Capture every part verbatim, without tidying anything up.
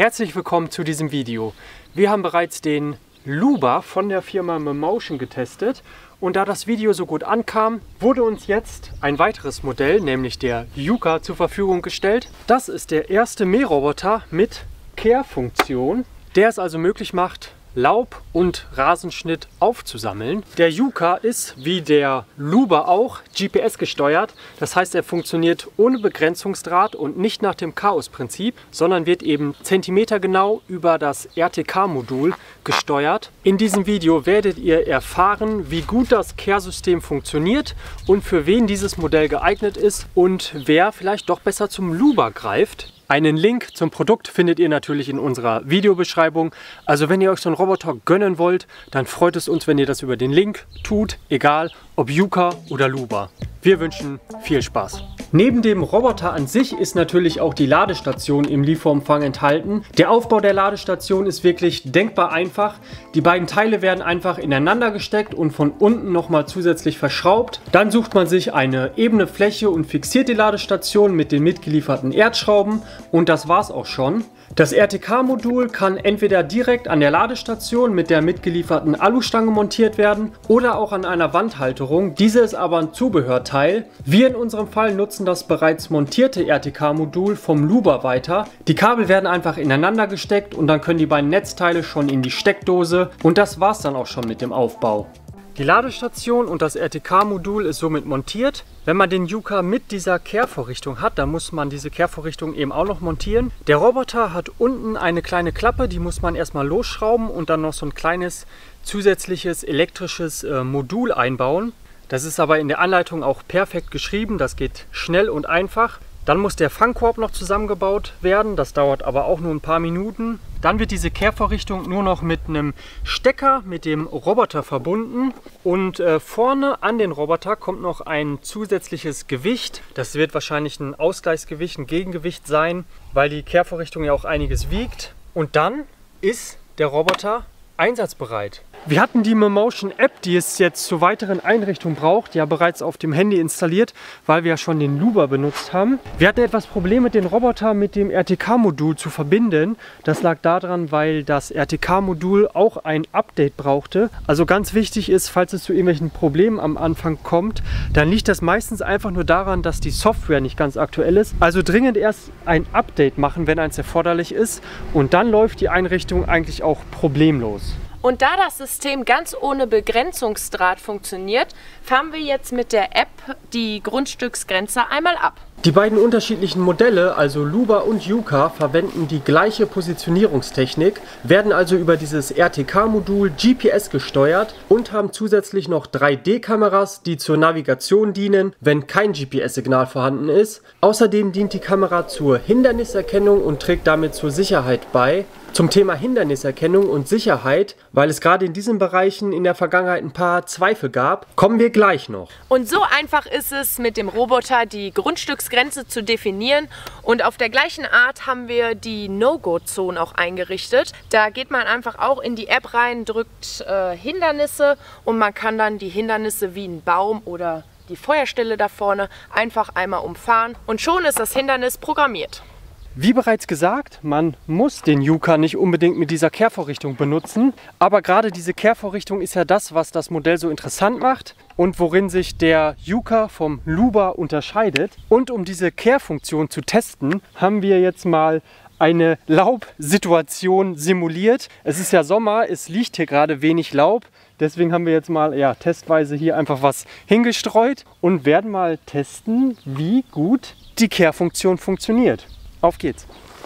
Herzlich willkommen zu diesem Video. Wir haben bereits den Luba von der Firma Memotion getestet und da das Video so gut ankam, wurde uns jetzt ein weiteres Modell, nämlich der Yuka, zur Verfügung gestellt. Das ist der erste Mähroboter mit Kehrfunktion, der es also möglich macht, Laub und Rasenschnitt aufzusammeln. Der Yuka ist, wie der Luba auch, G P S gesteuert. Das heißt, er funktioniert ohne Begrenzungsdraht und nicht nach dem Chaos-Prinzip, sondern wird eben zentimetergenau über das R T K-Modul gesteuert. In diesem Video werdet ihr erfahren, wie gut das Kehrsystem funktioniert und für wen dieses Modell geeignet ist und wer vielleicht doch besser zum Luba greift. Einen Link zum Produkt findet ihr natürlich in unserer Videobeschreibung. Also wenn ihr euch so einen Roboter gönnen wollt, dann freut es uns, wenn ihr das über den Link tut, egal ob Yuka oder Luba. Wir wünschen viel Spaß. Neben dem Roboter an sich ist natürlich auch die Ladestation im Lieferumfang enthalten. Der Aufbau der Ladestation ist wirklich denkbar einfach. Die beiden Teile werden einfach ineinander gesteckt und von unten nochmal zusätzlich verschraubt. Dann sucht man sich eine ebene Fläche und fixiert die Ladestation mit den mitgelieferten Erdschrauben und das war's auch schon. Das R T K-Modul kann entweder direkt an der Ladestation mit der mitgelieferten Alustange montiert werden oder auch an einer Wandhalterung. Diese ist aber ein Zubehörteil. Wir in unserem Fall nutzen das bereits montierte R T K-Modul vom Luba weiter. Die Kabel werden einfach ineinander gesteckt und dann können die beiden Netzteile schon in die Steckdose und das war's dann auch schon mit dem Aufbau. Die Ladestation und das R T K-Modul ist somit montiert. Wenn man den Yuka mit dieser Kehrvorrichtung hat, dann muss man diese Kehrvorrichtung eben auch noch montieren. Der Roboter hat unten eine kleine Klappe, die muss man erstmal losschrauben und dann noch so ein kleines zusätzliches elektrisches äh, Modul einbauen. Das ist aber in der Anleitung auch perfekt geschrieben, das geht schnell und einfach. Dann muss der Fangkorb noch zusammengebaut werden, das dauert aber auch nur ein paar Minuten. Dann wird diese Kehrvorrichtung nur noch mit einem Stecker mit dem Roboter verbunden und äh, vorne an den Roboter kommt noch ein zusätzliches Gewicht. Das wird wahrscheinlich ein Ausgleichsgewicht, ein Gegengewicht sein, weil die Kehrvorrichtung ja auch einiges wiegt. Und dann ist der Roboter einsatzbereit. Wir hatten die Memotion App, die es jetzt zur weiteren Einrichtung braucht, ja bereits auf dem Handy installiert, weil wir ja schon den Luba benutzt haben. Wir hatten etwas Probleme, den Roboter mit dem R T K-Modul zu verbinden. Das lag daran, weil das R T K-Modul auch ein Update brauchte. Also ganz wichtig ist, falls es zu irgendwelchen Problemen am Anfang kommt, dann liegt das meistens einfach nur daran, dass die Software nicht ganz aktuell ist. Also dringend erst ein Update machen, wenn eins erforderlich ist. Und dann läuft die Einrichtung eigentlich auch problemlos. Und da das System ganz ohne Begrenzungsdraht funktioniert, fahren wir jetzt mit der App die Grundstücksgrenze einmal ab. Die beiden unterschiedlichen Modelle, also Luba und Yuka, verwenden die gleiche Positionierungstechnik, werden also über dieses R T K-Modul G P S gesteuert und haben zusätzlich noch drei D Kameras, die zur Navigation dienen, wenn kein G P S-Signal vorhanden ist. Außerdem dient die Kamera zur Hinderniserkennung und trägt damit zur Sicherheit bei. Zum Thema Hinderniserkennung und Sicherheit, weil es gerade in diesen Bereichen in der Vergangenheit ein paar Zweifel gab, kommen wir gleich noch. Und so einfach ist es mit dem Roboter, die Grundstücksgrenze zu definieren. Und auf der gleichen Art haben wir die No-Go-Zone auch eingerichtet. Da geht man einfach auch in die App rein, drückt äh, Hindernisse und man kann dann die Hindernisse wie ein Baum oder die Feuerstelle da vorne einfach einmal umfahren und schon ist das Hindernis programmiert. Wie bereits gesagt, man muss den Yuka nicht unbedingt mit dieser Kehrvorrichtung benutzen, aber gerade diese Kehrvorrichtung ist ja das, was das Modell so interessant macht und worin sich der Yuka vom Luba unterscheidet. Und um diese Kehrfunktion zu testen, haben wir jetzt mal eine Laubsituation simuliert. Es ist ja Sommer, es liegt hier gerade wenig Laub, deswegen haben wir jetzt mal ja, testweise hier einfach was hingestreut und werden mal testen, wie gut die Kehrfunktion funktioniert. Auf geht's!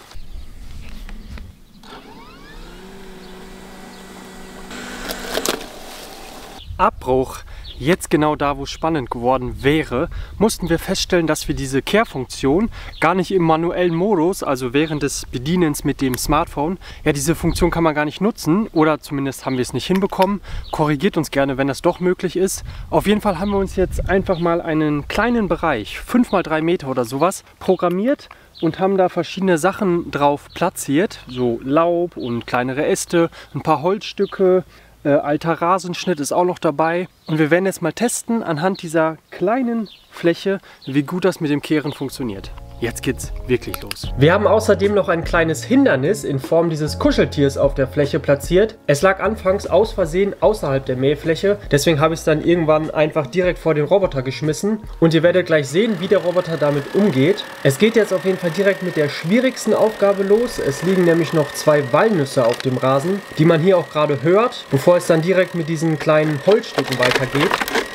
Abbruch. Jetzt genau da, wo es spannend geworden wäre, mussten wir feststellen, dass wir diese Kehrfunktion gar nicht im manuellen Modus, also während des Bedienens mit dem Smartphone, ja, diese Funktion kann man gar nicht nutzen oder zumindest haben wir es nicht hinbekommen. Korrigiert uns gerne, wenn das doch möglich ist. Auf jeden Fall haben wir uns jetzt einfach mal einen kleinen Bereich, fünf mal drei Meter oder sowas, programmiert und haben da verschiedene Sachen drauf platziert, so Laub und kleinere Äste, ein paar Holzstücke, Äh, alter Rasenschnitt ist auch noch dabei. Und wir werden jetzt mal testen anhand dieser kleinen Fläche, wie gut das mit dem Kehren funktioniert. jetzt geht's wirklich los. Wir haben außerdem noch ein kleines Hindernis in Form dieses Kuscheltiers auf der Fläche platziert. Es lag anfangs aus Versehen außerhalb der Mähfläche, deswegen habe ich es dann irgendwann einfach direkt vor den Roboter geschmissen. Und ihr werdet gleich sehen, wie der Roboter damit umgeht. Es geht jetzt auf jeden Fall direkt mit der schwierigsten Aufgabe los. Es liegen nämlich noch zwei Walnüsse auf dem Rasen, die man hier auch gerade hört, bevor es dann direkt mit diesen kleinen Holzstücken weitergeht.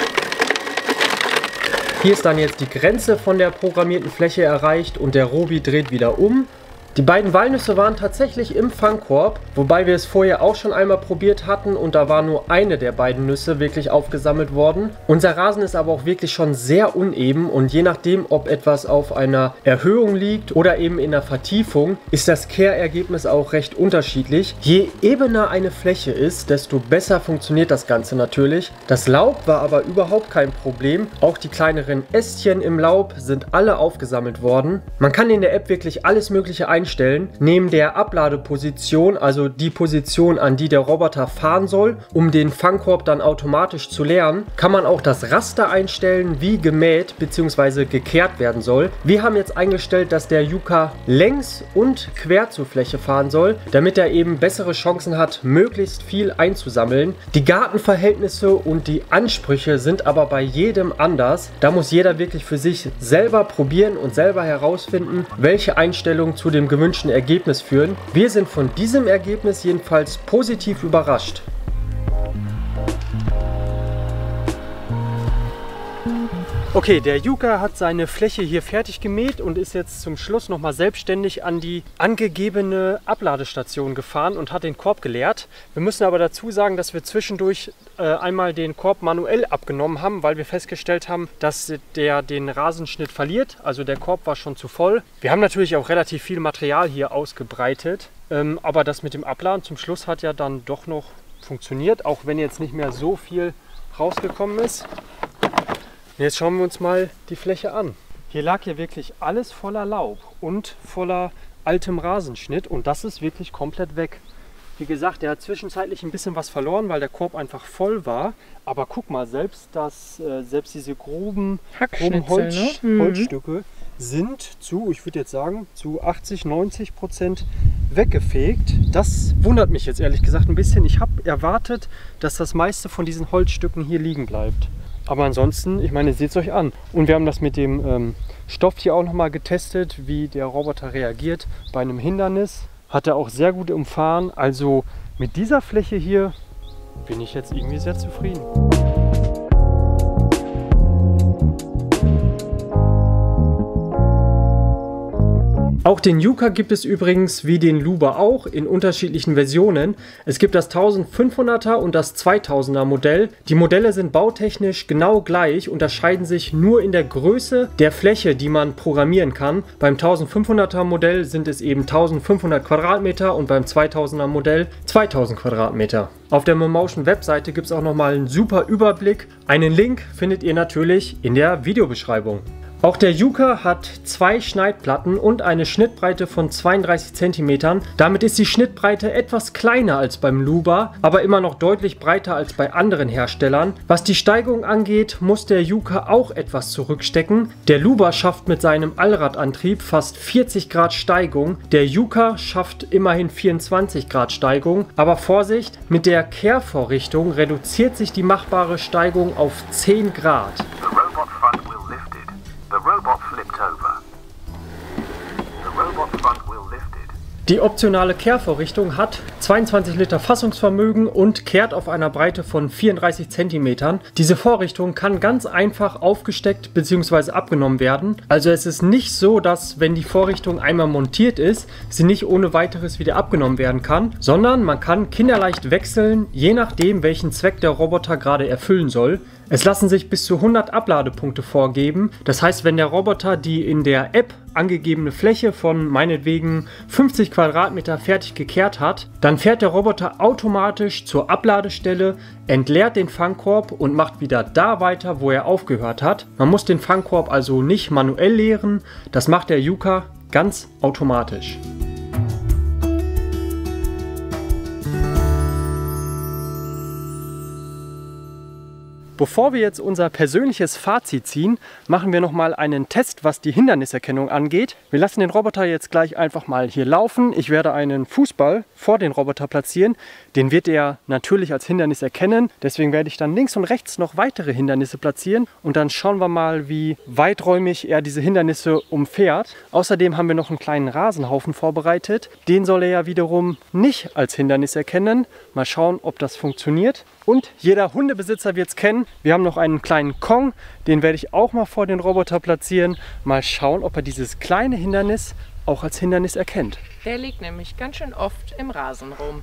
Hier ist dann jetzt die Grenze von der programmierten Fläche erreicht und der Robi dreht wieder um. Die beiden Walnüsse waren tatsächlich im Fangkorb, wobei wir es vorher auch schon einmal probiert hatten und da war nur eine der beiden Nüsse wirklich aufgesammelt worden. Unser Rasen ist aber auch wirklich schon sehr uneben und je nachdem, ob etwas auf einer Erhöhung liegt oder eben in der Vertiefung, ist das Kehrergebnis auch recht unterschiedlich. Je ebener eine Fläche ist, desto besser funktioniert das Ganze natürlich. Das Laub war aber überhaupt kein Problem. Auch die kleineren Ästchen im Laub sind alle aufgesammelt worden. Man kann in der App wirklich alles Mögliche einstellen. Einstellen. Neben der Abladeposition, also die Position, an die der Roboter fahren soll, um den Fangkorb dann automatisch zu leeren, kann man auch das Raster einstellen, wie gemäht bzw. gekehrt werden soll. Wir haben jetzt eingestellt, dass der Yuka längs und quer zur Fläche fahren soll, damit er eben bessere Chancen hat, möglichst viel einzusammeln. Die Gartenverhältnisse und die Ansprüche sind aber bei jedem anders. Da muss jeder wirklich für sich selber probieren und selber herausfinden, welche Einstellungen zu dem gewünschten Ergebnis führen. Wir sind von diesem Ergebnis jedenfalls positiv überrascht. Okay, der Yuka hat seine Fläche hier fertig gemäht und ist jetzt zum Schluss nochmal selbstständig an die angegebene Abladestation gefahren und hat den Korb geleert. Wir müssen aber dazu sagen, dass wir zwischendurch äh, einmal den Korb manuell abgenommen haben, weil wir festgestellt haben, dass der den Rasenschnitt verliert. Also der Korb war schon zu voll. Wir haben natürlich auch relativ viel Material hier ausgebreitet, ähm, aber das mit dem Abladen zum Schluss hat ja dann doch noch funktioniert, auch wenn jetzt nicht mehr so viel rausgekommen ist. Jetzt schauen wir uns mal die Fläche an. Hier lag ja wirklich alles voller Laub und voller altem Rasenschnitt und das ist wirklich komplett weg. Wie gesagt, er hat zwischenzeitlich ein bisschen was verloren, weil der Korb einfach voll war. Aber guck mal, selbst, das, äh, selbst diese groben, groben Holz, ne? mhm. Holzstücke sind zu, ich würde jetzt sagen, zu achtzig, neunzig Prozent weggefegt. Das wundert mich jetzt ehrlich gesagt ein bisschen. Ich habe erwartet, dass das meiste von diesen Holzstücken hier liegen bleibt. Aber ansonsten, ich meine, seht es euch an. Und wir haben das mit dem ähm, Stoff hier auch nochmal getestet, wie der Roboter reagiert bei einem Hindernis. Hat er auch sehr gut umfahren. Also mit dieser Fläche hier bin ich jetzt irgendwie sehr zufrieden. Auch den Yuka gibt es übrigens wie den Luba auch in unterschiedlichen Versionen. Es gibt das eintausendfünfhunderter und das zweitausender Modell. Die Modelle sind bautechnisch genau gleich, unterscheiden sich nur in der Größe der Fläche, die man programmieren kann. Beim eintausendfünfhunderter Modell sind es eben eintausendfünfhundert Quadratmeter und beim zweitausender Modell zweitausend Quadratmeter. Auf der Memotion Webseite gibt es auch nochmal einen super Überblick. Einen Link findet ihr natürlich in der Videobeschreibung. Auch der Yuka hat zwei Schneidplatten und eine Schnittbreite von zweiunddreißig Zentimetern. Damit ist die Schnittbreite etwas kleiner als beim Luba, aber immer noch deutlich breiter als bei anderen Herstellern. Was die Steigung angeht, muss der Yuka auch etwas zurückstecken. Der Luba schafft mit seinem Allradantrieb fast vierzig Grad Steigung. Der Yuka schafft immerhin vierundzwanzig Grad Steigung. Aber Vorsicht, mit der Kehrvorrichtung reduziert sich die machbare Steigung auf zehn Grad. The robot flipped over. The robot front wheel lifted. Die optionale Kehrvorrichtung hat zweiundzwanzig Liter Fassungsvermögen und kehrt auf einer Breite von vierunddreißig Zentimetern. Diese Vorrichtung kann ganz einfach aufgesteckt bzw. abgenommen werden. Also es ist nicht so, dass wenn die Vorrichtung einmal montiert ist, sie nicht ohne weiteres wieder abgenommen werden kann, sondern man kann kinderleicht wechseln, je nachdem welchen Zweck der Roboter gerade erfüllen soll. Es lassen sich bis zu hundert Abladepunkte vorgeben. Das heißt, wenn der Roboter die in der App angegebene Fläche von meinetwegen fünfzig Quadratmeter fertig gekehrt hat, dann fährt der Roboter automatisch zur Abladestelle, entleert den Fangkorb und macht wieder da weiter, wo er aufgehört hat. Man muss den Fangkorb also nicht manuell leeren, das macht der Yuka ganz automatisch. Bevor wir jetzt unser persönliches Fazit ziehen, machen wir nochmal einen Test, was die Hinderniserkennung angeht. Wir lassen den Roboter jetzt gleich einfach mal hier laufen. Ich werde einen Fußball vor den Roboter platzieren. Den wird er natürlich als Hindernis erkennen. Deswegen werde ich dann links und rechts noch weitere Hindernisse platzieren. Und dann schauen wir mal, wie weiträumig er diese Hindernisse umfährt. Außerdem haben wir noch einen kleinen Rasenhaufen vorbereitet. Den soll er ja wiederum nicht als Hindernis erkennen. Mal schauen, ob das funktioniert. Und jeder Hundebesitzer wird es kennen. Wir haben noch einen kleinen Kong, den werde ich auch mal vor den Roboter platzieren. Mal schauen, ob er dieses kleine Hindernis auch als Hindernis erkennt. Der liegt nämlich ganz schön oft im Rasen rum.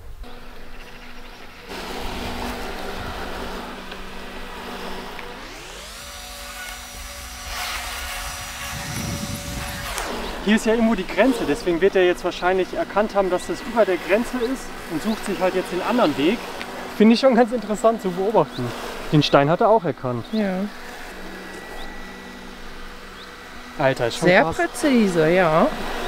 Hier ist ja irgendwo die Grenze, deswegen wird er jetzt wahrscheinlich erkannt haben, dass das über der Grenze ist und sucht sich halt jetzt den anderen Weg. Finde ich schon ganz interessant zu beobachten. Den Stein hat er auch erkannt. Ja. Alter, ist schon sehr krass. präzise, ja.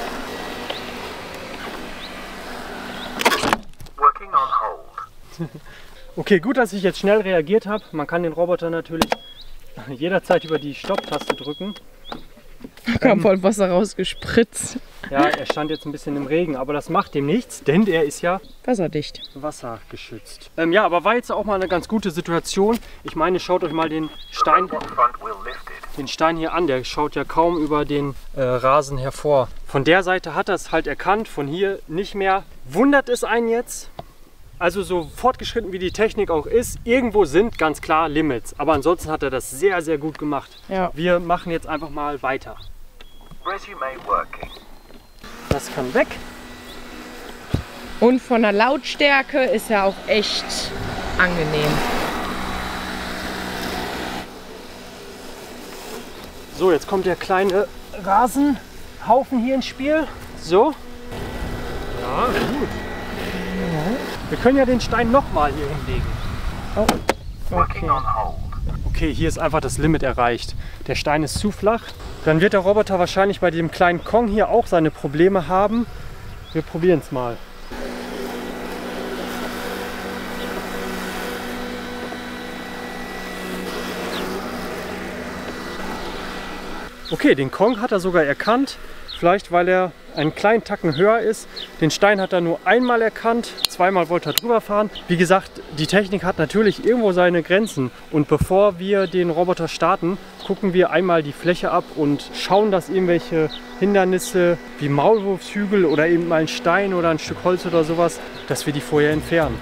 Working on hold. Okay, gut, dass ich jetzt schnell reagiert habe. Man kann den Roboter natürlich jederzeit über die Stopptaste drücken. Da kam voll Wasser rausgespritzt. Ja, er stand jetzt ein bisschen im Regen, aber das macht ihm nichts, denn er ist ja wasserdicht. Wassergeschützt. Ähm, ja, aber war jetzt auch mal eine ganz gute Situation. Ich meine, schaut euch mal den Stein, den Stein hier an. Der schaut ja kaum über den äh, Rasen hervor. Von der Seite hat er es halt erkannt, von hier nicht mehr. Wundert es einen jetzt? Also so fortgeschritten wie die Technik auch ist, irgendwo sind ganz klar Limits. Aber ansonsten hat er das sehr, sehr gut gemacht. Ja. Wir machen jetzt einfach mal weiter. Resume working. Das kann weg. Und von der Lautstärke ist er auch echt angenehm. So, jetzt kommt der kleine Rasenhaufen hier ins Spiel. So. Ja, gut. Wir können ja den Stein nochmal hier hinlegen. Oh, Working okay. on hold. Okay, hier ist einfach das Limit erreicht. Der Stein ist zu flach. Dann wird der Roboter wahrscheinlich bei dem kleinen Kong hier auch seine Probleme haben. Wir probieren es mal. Okay, den Kong hat er sogar erkannt. Vielleicht, weil er einen kleinen Tacken höher ist. Den Stein hat er nur einmal erkannt, zweimal wollte er drüber fahren. Wie gesagt, die Technik hat natürlich irgendwo seine Grenzen. Und bevor wir den Roboter starten, gucken wir einmal die Fläche ab und schauen, dass irgendwelche Hindernisse wie Maulwurfshügel oder eben mal ein Stein oder ein Stück Holz oder sowas, dass wir die vorher entfernen.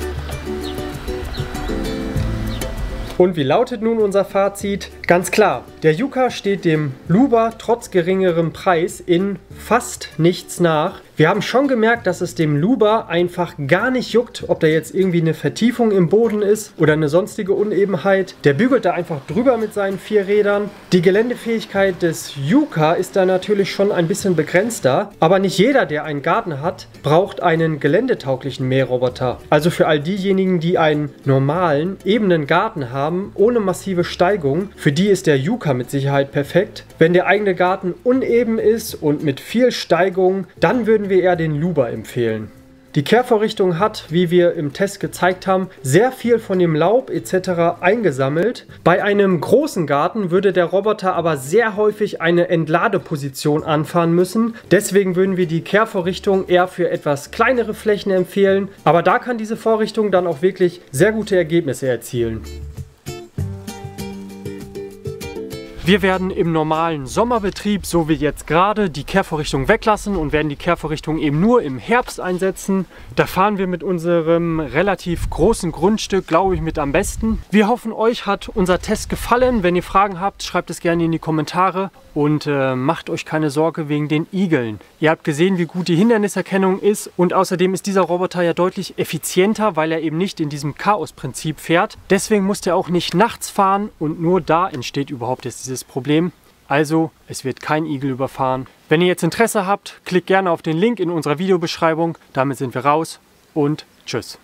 Und wie lautet nun unser Fazit? Ganz klar, der Yuka steht dem Luba trotz geringerem Preis in fast nichts nach. Wir haben schon gemerkt, dass es dem Luba einfach gar nicht juckt, ob da jetzt irgendwie eine Vertiefung im Boden ist oder eine sonstige Unebenheit. Der bügelt da einfach drüber mit seinen vier Rädern. Die Geländefähigkeit des Yuka ist da natürlich schon ein bisschen begrenzter, aber nicht jeder, der einen Garten hat, braucht einen geländetauglichen Mähroboter. Also für all diejenigen, die einen normalen, ebenen Garten haben, ohne massive Steigung, für die ist der Yuka mit Sicherheit perfekt. Wenn der eigene Garten uneben ist und mit viel Steigung, dann würden wir eher den Luba empfehlen. Die Kehrvorrichtung hat, wie wir im Test gezeigt haben, sehr viel von dem Laub et cetera eingesammelt. Bei einem großen Garten würde der Roboter aber sehr häufig eine Entladeposition anfahren müssen. Deswegen würden wir die Kehrvorrichtung eher für etwas kleinere Flächen empfehlen. Aber da kann diese Vorrichtung dann auch wirklich sehr gute Ergebnisse erzielen. Wir werden im normalen Sommerbetrieb, so wie jetzt gerade, die Kehrvorrichtung weglassen und werden die Kehrvorrichtung eben nur im Herbst einsetzen. Da fahren wir mit unserem relativ großen Grundstück, glaube ich, mit am besten. Wir hoffen, euch hat unser Test gefallen. Wenn ihr Fragen habt, schreibt es gerne in die Kommentare und äh, macht euch keine Sorge wegen den Igeln. Ihr habt gesehen, wie gut die Hinderniserkennung ist und außerdem ist dieser Roboter ja deutlich effizienter, weil er eben nicht in diesem Chaos-Prinzip fährt. Deswegen muss er auch nicht nachts fahren und nur da entsteht überhaupt jetzt dieses Problem. Also, es wird kein Igel überfahren. Wenn ihr jetzt Interesse habt, klickt gerne auf den Link in unserer Videobeschreibung. Damit sind wir raus und tschüss.